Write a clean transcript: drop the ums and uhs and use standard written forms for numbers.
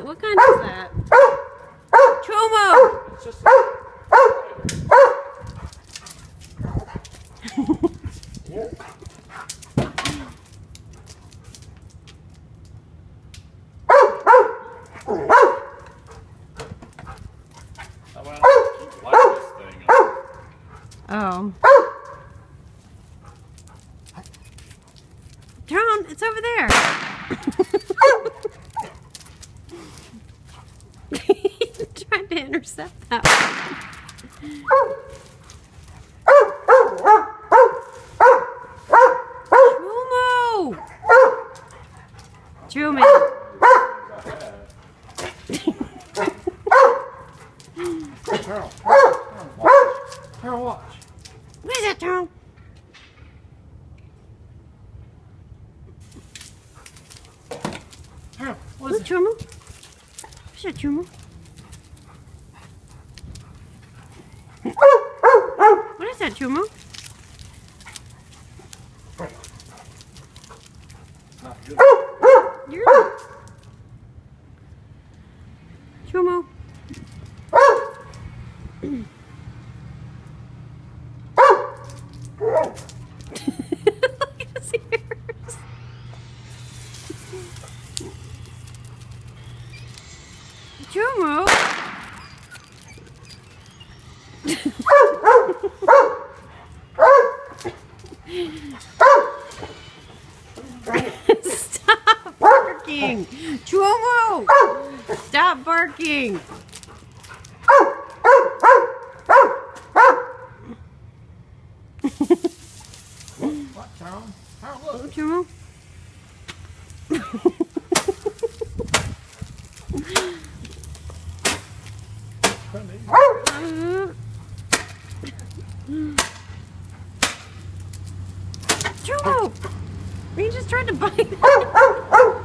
What kind is that? Chomo! It's just yeah. Oh. John, it's over there. He's trying to intercept that one. Chumo! Harold, watch. What is that, Tom? Harold, what is it? Chumo? What's that, Chumo? What is that, Chumo? Not good. Chumo. Look at his ears. Chumo. Stop barking. Chumo. Stop barking. What, Tom? Harold, look. Chumo. Chumo! He just tried to bite.